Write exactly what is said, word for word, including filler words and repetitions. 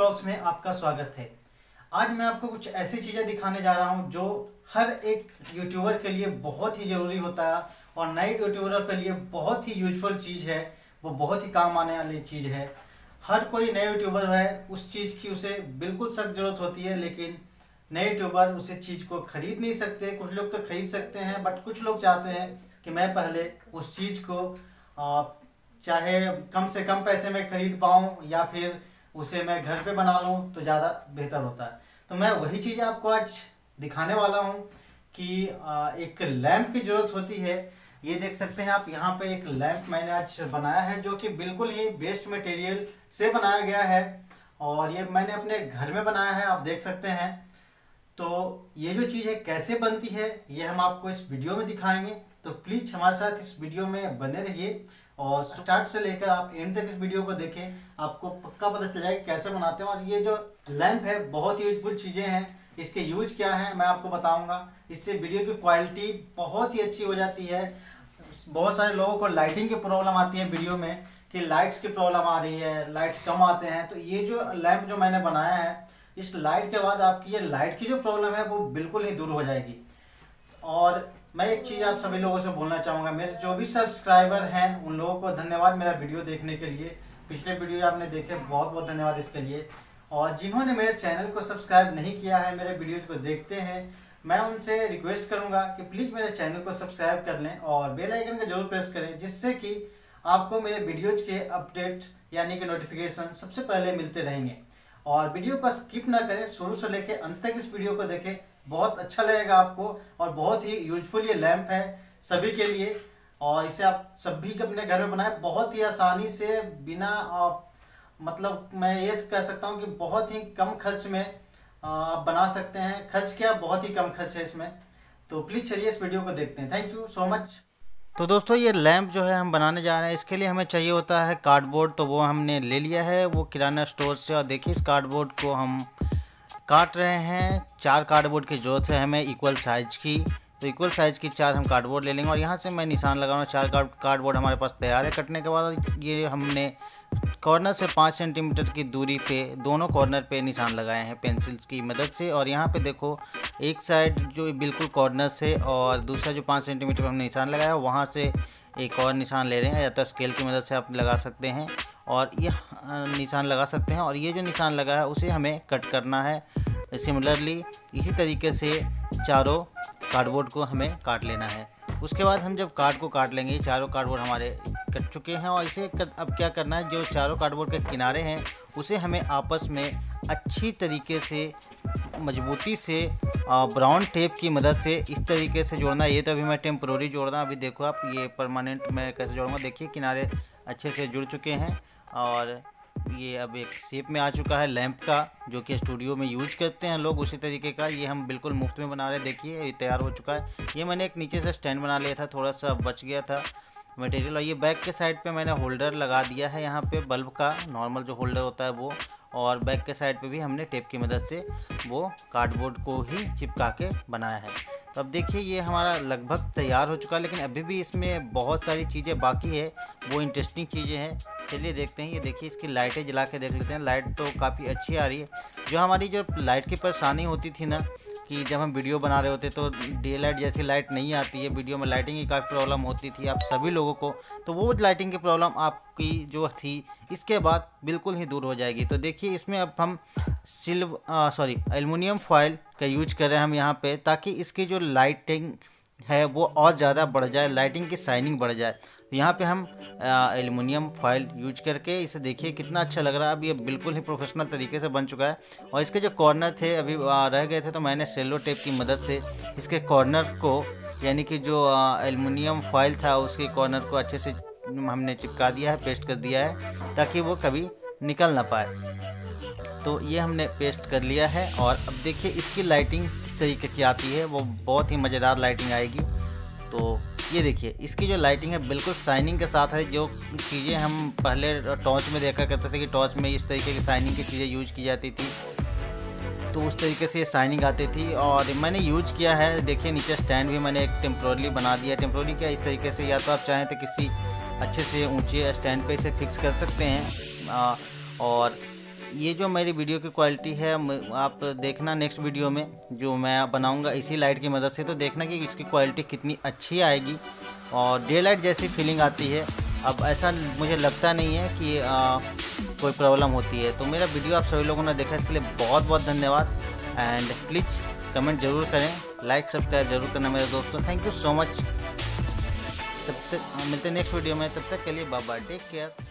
Blogs में आपका स्वागत है। आज मैं आपको कुछ ऐसी चीज़ें दिखाने जा रहा हूं जो हर एक यूट्यूबर के लिए बहुत ही ज़रूरी होता है और नए यूट्यूबर के लिए बहुत ही यूजफुल चीज़ है, वो बहुत ही काम आने वाली चीज़ है। हर कोई नए यूट्यूबर है, उस चीज़ की उसे बिल्कुल सख्त ज़रूरत होती है, लेकिन नए यूट्यूबर उस चीज़ को खरीद नहीं सकते। कुछ लोग तो खरीद सकते हैं, बट कुछ लोग चाहते हैं कि मैं पहले उस चीज़ को आ, चाहे कम से कम पैसे में खरीद पाऊँ या फिर उसे मैं घर पे बना लूँ तो ज़्यादा बेहतर होता है। तो मैं वही चीज़ आपको आज दिखाने वाला हूँ कि एक लैंप की ज़रूरत होती है। ये देख सकते हैं आप, यहाँ पे एक लैंप मैंने आज बनाया है जो कि बिल्कुल ही बेस्ट मटेरियल से बनाया गया है और ये मैंने अपने घर में बनाया है, आप देख सकते हैं। तो ये जो चीज़ है कैसे बनती है ये हम आपको इस वीडियो में दिखाएंगे, तो प्लीज़ हमारे साथ इस वीडियो में बने रहिए और स्टार्ट से लेकर आप एंड तक इस वीडियो को देखें, आपको पक्का पता चल जाएगा कैसे बनाते हैं। और ये जो लैंप है बहुत ही यूजफुल चीज़ें हैं, इसके यूज क्या है मैं आपको बताऊंगा। इससे वीडियो की क्वालिटी बहुत ही अच्छी हो जाती है। बहुत सारे लोगों को लाइटिंग की प्रॉब्लम आती है वीडियो में कि लाइट्स की प्रॉब्लम आ रही है, लाइट कम आते हैं। तो ये जो लैंप जो मैंने बनाया है, इस लाइट के बाद आपकी ये लाइट की जो प्रॉब्लम है वो बिल्कुल ही दूर हो जाएगी। और मैं एक चीज़ आप सभी लोगों से बोलना चाहूँगा, मेरे जो भी सब्सक्राइबर हैं उन लोगों को धन्यवाद मेरा वीडियो देखने के लिए। पिछले वीडियो आपने देखे, बहुत बहुत धन्यवाद इसके लिए। और जिन्होंने मेरे चैनल को सब्सक्राइब नहीं किया है, मेरे वीडियोज़ को देखते हैं, मैं उनसे रिक्वेस्ट करूँगा कि प्लीज़ मेरे चैनल को सब्सक्राइब कर लें और बेल आइकन का जरूर प्रेस करें, जिससे कि आपको मेरे वीडियोज़ के अपडेट यानी कि नोटिफिकेशन सबसे पहले मिलते रहेंगे। और वीडियो को स्किप ना करें, शुरू से लेकर अंत तक इस वीडियो को देखें, बहुत अच्छा लगेगा आपको। और बहुत ही यूजफुल ये लैंप है सभी के लिए और इसे आप सभी अपने घर में बनाएं बहुत ही आसानी से, बिना आप मतलब मैं ये कह सकता हूँ कि बहुत ही कम खर्च में आप बना सकते हैं। खर्च क्या, बहुत ही कम खर्च है इसमें। तो प्लीज़ चलिए इस वीडियो को देखते हैं। Thank you so much. तो दोस्तों ये लैंप जो है हम बनाने जा रहे हैं, इसके लिए हमें चाहिए होता है कार्डबोर्ड। तो वो हमने ले लिया है वो किराना स्टोर से। और देखिए इस कार्डबोर्ड को हम काट रहे हैं। चार कार्डबोर्ड की ज़रूरत है हमें इक्वल साइज की, तो इक्वल साइज की चार हम कार्डबोर्ड ले लेंगे। और यहाँ से मैं निशान लगाऊंगा। चार कार्ड कार्डबोर्ड हमारे पास तैयार है। कटने के बाद ये हमने कॉर्नर से पाँच सेंटीमीटर की दूरी पे दोनों कॉर्नर पे निशान लगाए हैं पेंसिल्स की मदद से। और यहाँ पे देखो एक साइड जो बिल्कुल कॉर्नर से और दूसरा जो पाँच सेंटीमीटर पर हमने निशान लगाया वहाँ से एक और निशान ले रहे हैं, या तो स्केल की मदद से आप लगा सकते हैं और ये निशान लगा सकते हैं। और ये जो निशान लगा है उसे हमें कट करना है सिमिलरली। इसी तरीके से चारों कार्डबोर्ड को हमें काट लेना है। उसके बाद हम जब कार्ड को काट लेंगे, चारों कार्डबोर्ड हमारे कट चुके हैं। और इसे अब क्या करना है, जो चारों कार्डबोर्ड के किनारे हैं उसे हमें आपस में अच्छी तरीके से मजबूती से ब्राउन टेप की मदद से इस तरीके से जोड़ना है। ये तो अभी मैं टेम्प्रोरी जोड़ रहा हूँ, अभी देखो आप ये परमानेंट मैं कैसे जोड़ूंगा। देखिए किनारे अच्छे से जुड़ चुके हैं और ये अब एक शेप में आ चुका है लैंप का, जो कि स्टूडियो में यूज करते हैं लोग। उसी तरीके का ये हम बिल्कुल मुफ्त में बना रहे हैं। देखिए ये तैयार हो चुका है। ये मैंने एक नीचे से स्टैंड बना लिया था, थोड़ा सा बच गया था मटेरियल। और ये बैक के साइड पे मैंने होल्डर लगा दिया है, यहाँ पे बल्ब का नॉर्मल जो होल्डर होता है वो। और बैक के साइड पे भी हमने टेप की मदद से वो कार्डबोर्ड को ही चिपका के बनाया है। तो अब देखिए ये हमारा लगभग तैयार हो चुका है, लेकिन अभी भी इसमें बहुत सारी चीज़ें बाकी है, वो इंटरेस्टिंग चीज़ें हैं। चलिए देखते हैं। ये देखिए इसकी लाइटें जला के देख लेते हैं। लाइट तो काफ़ी अच्छी आ रही है। जो हमारी जो लाइट की परेशानी होती थी ना कि जब हम वीडियो बना रहे होते तो डे लाइट जैसी लाइट नहीं आती है, वीडियो में लाइटिंग की काफ़ी प्रॉब्लम होती थी आप सभी लोगों को, तो वो लाइटिंग की प्रॉब्लम आपकी जो थी इसके बाद बिल्कुल ही दूर हो जाएगी। तो देखिए इसमें अब हम सिल्वर सॉरी एल्युमिनियम फॉयल का यूज कर रहे हैं हम यहाँ पे, ताकि इसकी जो लाइटिंग है वो और ज़्यादा बढ़ जाए, लाइटिंग की शाइनिंग बढ़ जाए। तो यहाँ पे हम एल्युमिनियम फॉयल यूज करके इसे देखिए कितना अच्छा लग रहा है। अब ये बिल्कुल ही प्रोफेशनल तरीके से बन चुका है। और इसके जो कॉर्नर थे अभी रह गए थे, तो मैंने सेलो टेप की मदद से इसके कॉर्नर को, यानी कि जो एल्युमिनियम फॉयल था उसके कॉर्नर को अच्छे से हमने चिपका दिया है, पेस्ट कर दिया है, ताकि वो कभी निकल ना पाए। तो ये हमने पेस्ट कर लिया है। और अब देखिए इसकी लाइटिंग किस तरीके की आती है, वो बहुत ही मज़ेदार लाइटिंग आएगी। तो ये देखिए इसकी जो लाइटिंग है बिल्कुल शाइनिंग के साथ है। जो चीज़ें हम पहले टॉर्च में देखा करते थे कि टॉर्च में इस तरीके की शाइनिंग की चीज़ें यूज की जाती थी, तो उस तरीके से शाइनिंग आती थी। और मैंने यूज किया है। देखिए नीचे स्टैंड भी मैंने एक टेम्प्रोरली बना दिया। टेम्प्रोरली क्या, इस तरीके से, या तो आप चाहें तो किसी अच्छे से ऊँचे स्टैंड पर इसे फिक्स कर सकते हैं। और ये जो मेरी वीडियो की क्वालिटी है आप देखना नेक्स्ट वीडियो में जो मैं बनाऊंगा इसी लाइट की मदद से, तो देखना कि इसकी क्वालिटी कितनी अच्छी आएगी और डे लाइट जैसी फीलिंग आती है। अब ऐसा मुझे लगता नहीं है कि आ, कोई प्रॉब्लम होती है। तो मेरा वीडियो आप सभी लोगों ने देखा, इसके लिए बहुत बहुत धन्यवाद। एंड प्लीज़ कमेंट ज़रूर करें, लाइक सब्सक्राइब जरूर करना मेरे दोस्तों। Thank you so much. तब तक मिलते हैं नेक्स्ट वीडियो में, तब तक के लिए बाय बाय, टेक केयर।